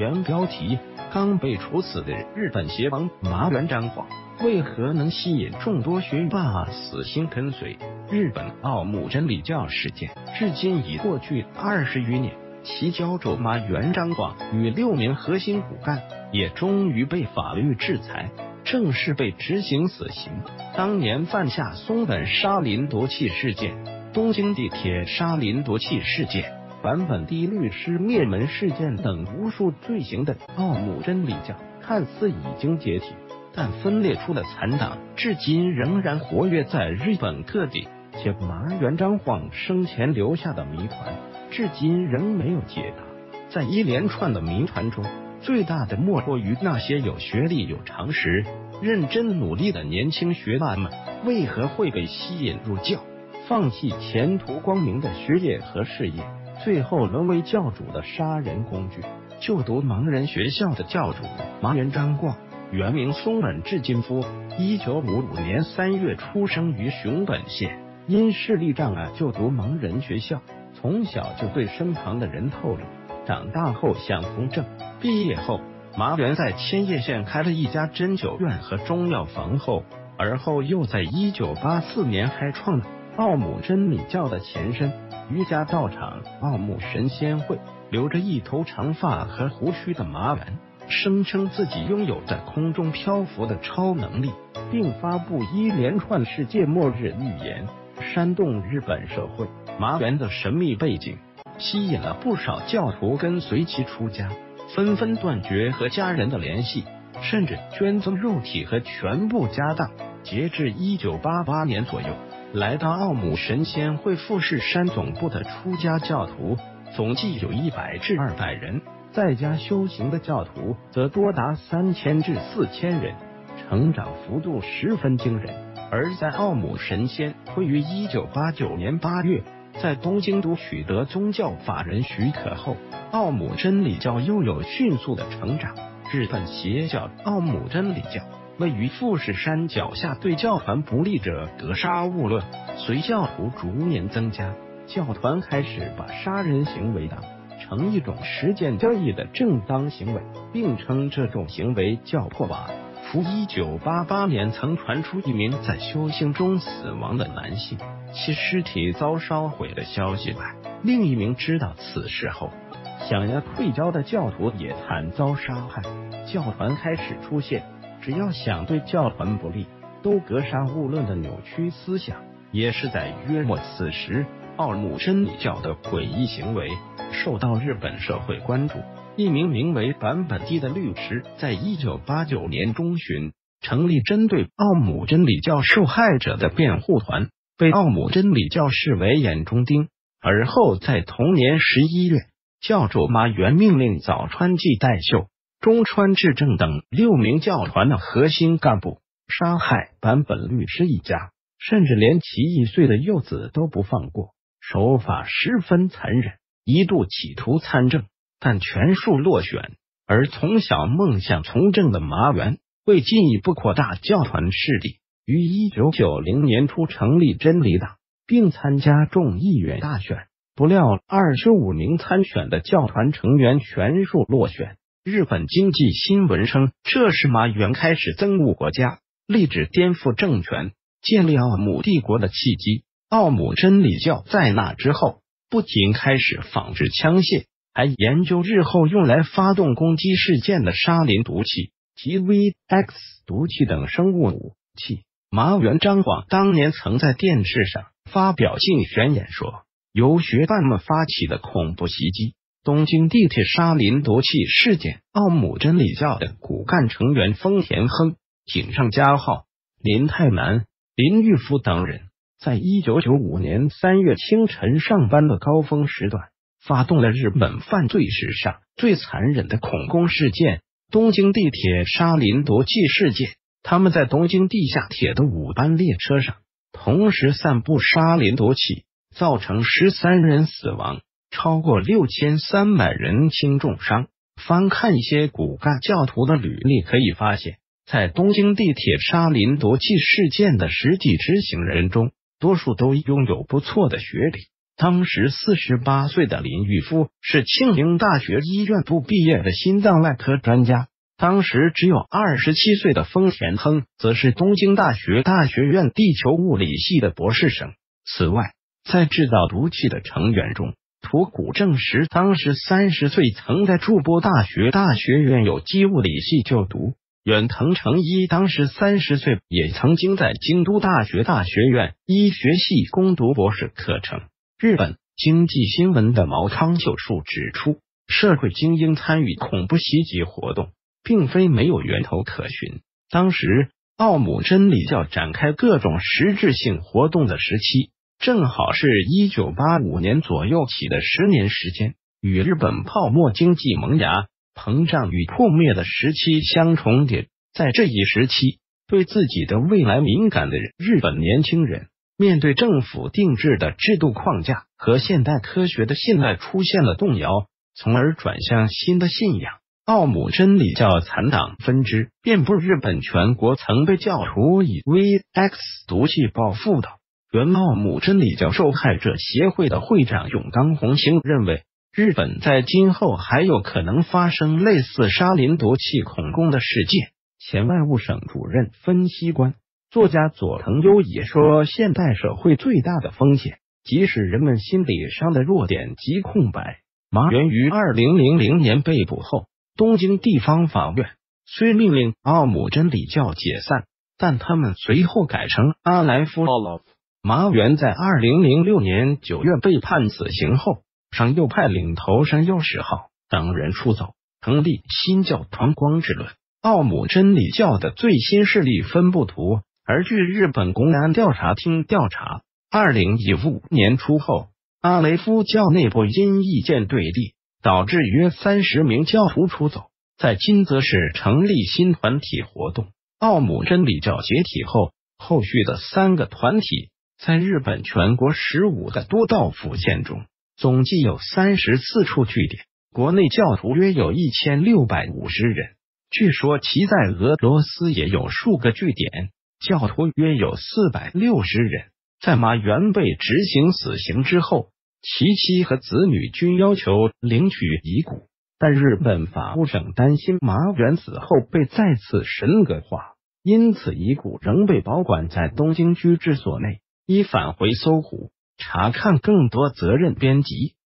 原标题：刚被处死的日本邪王麻原彰晃，为何能吸引众多学霸死心跟随？日本奥姆真理教事件至今已过去20余年，其教主麻原彰晃与6名核心骨干也终于被法律制裁，正式被执行死刑。当年犯下松本沙林夺气事件、东京地铁沙林夺气事件、坂本地律师灭门事件等无数罪行的奥姆真理教，看似已经解体，但分裂出的残党至今仍然活跃在日本各地，且麻原彰晃生前留下的谜团至今仍没有解答。在一连串的谜团中，最大的莫过于那些有学历、有常识、认真努力的年轻学霸们为何会被吸引入教，放弃前途光明的学业和事业，最后沦为教主的杀人工具。就读盲人学校的教主麻原彰晃，原名松本智金夫，1955年3月出生于熊本县，因视力障碍就读盲人学校，从小就对身旁的人透露，长大后想从政。毕业后，麻原在千叶县开了一家针灸院和中药房后，而后又在1984年开创了奥姆真理教的前身瑜伽道场奥姆神仙会。留着一头长发和胡须的麻原声称自己拥有在空中漂浮的超能力，并发布一连串世界末日预言，煽动日本社会。麻原的神秘背景吸引了不少教徒跟随其出家，纷纷断绝和家人的联系，甚至捐赠肉体和全部家当。截至1988年左右，来到奥姆神仙会富士山总部的出家教徒总计有100至200人，在家修行的教徒则多达3000至4000人，成长幅度十分惊人。而在奥姆神仙会于1989年8月在东京都取得宗教法人许可后，奥姆真理教又有迅速的成长。日本邪教奥姆真理教位于富士山脚下，对教团不利者格杀勿论，随教徒逐年增加，教团开始把杀人行为当成一种实践交易的正当行为，并称这种行为叫破瓦。除1988年曾传出一名在修行中死亡的男性其尸体遭烧毁的消息外，另一名知道此事后想要退教的教徒也惨遭杀害。教团开始出现只要想对教团不利都格杀勿论的扭曲思想。也是在约莫此时，奥姆真理教的诡异行为受到日本社会关注。一名名为坂本地的律师在1989年中旬成立针对奥姆真理教受害者的辩护团，被奥姆真理教视为眼中钉。而后在同年11月，教主麻原命令早川纪代秀、中川智正等6名教团的核心干部杀害坂本律师一家，甚至连其1岁的幼子都不放过，手法十分残忍，一度企图参政，但全数落选。而从小梦想从政的麻原为进一步扩大教团势力，于1990年初成立真理党，并参加众议院大选。不料25名参选的教团成员全数落选。日本经济新闻称，这是麻原开始憎恶国家，立志颠覆政权，建立奥姆帝国的契机。奥姆真理教在那之后不仅开始仿制枪械，还研究日后用来发动攻击事件的沙林毒气及 VX 毒气等生物武器。麻原彰晃当年曾在电视上发表竞选演说，由学霸们发起的恐怖袭击、东京地铁沙林毒气事件，奥姆真理教的骨干成员丰田亨、井上佳浩、林泰南、林玉夫等人在1995年3月清晨上班的高峰时段，发动了日本犯罪史上最残忍的恐攻事件——东京地铁沙林毒气事件。他们在东京地下铁的5班列车上同时散布沙林毒气，造成13人死亡，超过6300人轻重伤。翻看一些骨干教徒的履历，可以发现，在东京地铁沙林毒气事件的实际执行人中，多数都拥有不错的学历， 当时48岁的林玉夫是庆应大学医院部毕业的心脏外科专家，当时只有27岁的丰田亨则是东京大学大学院地球物理系的博士生。此外，在制造毒气的成员中，土谷正实当时30岁，曾在筑波大学大学院有机物理系就读。远藤诚一当时30岁，也曾经在京都大学大学院医学系攻读博士课程。日本经济新闻的毛康秀树指出，社会精英参与恐怖袭击活动并非没有源头可循。当时奥姆真理教展开各种实质性活动的时期，正好是1985年左右起的10年时间，与日本泡沫经济萌芽、膨胀与破灭的时期相重叠。在这一时期，对自己的未来敏感的日本年轻人，面对政府定制的制度框架和现代科学的信赖出现了动摇，从而转向新的信仰。奥姆真理教残党分支遍布日本全国，曾被教徒以 VX 毒气报复的。原奥姆真理教受害者协会的会长永冈弘行认为，日本在今后还有可能发生类似沙林毒气恐攻的事件。前外务省主任分析官作家佐藤优也说，现代社会最大的风险，即使人们心理上的弱点及空白。麻原于2000年被捕后，东京地方法院虽命令奥姆真理教解散，但他们随后改成阿莱夫。麻原在2006年9月被判死刑后，上右派领头山右史浩等人出走，成立新教团光之论奥姆真理教的最新势力分布图。而据日本公安调查厅调查，2015年初后，阿雷夫教内部因意见对立，导致约30名教徒出走。在金泽市成立新团体活动。奥姆真理教解体后，后续的3个团体在日本全国15个都道府县中，总计有34处据点，国内教徒约有1650人。据说其在俄罗斯也有数个据点，教徒约有460人。在麻原被执行死刑之后，其妻和子女均要求领取遗骨，但日本法务省担心麻原死后被再次神格化，因此遗骨仍被保管在东京居治所内，已返回搜狐。查看更多责任编辑。